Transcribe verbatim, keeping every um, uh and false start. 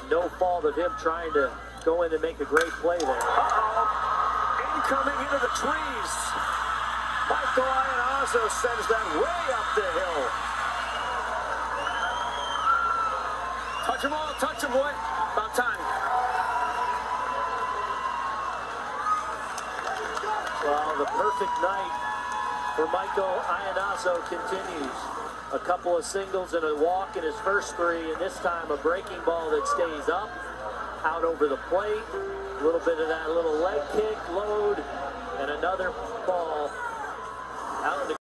no fault of him trying to go in and make a great play there. Uh-oh. Incoming into the trees. Michael Iannazzo sends that way up the hill. Touch him all, touch him, boy. About time. Well, the perfect night for Michael Iannazzo continues. A couple of singles and a walk in his first three, and this time a breaking ball that stays up, out over the plate. A little bit of that little leg kick, load, and another ball out in the